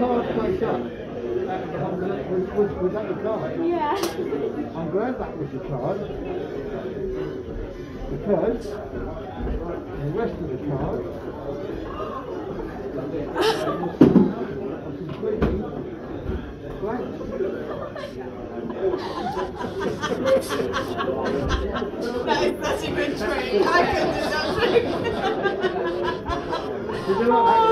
card face up? Was that the card? Yeah. I'm glad that was the card. Because the rest of the cards are completely blank. That is such a good trick. I couldn't do that trick. Did you like that?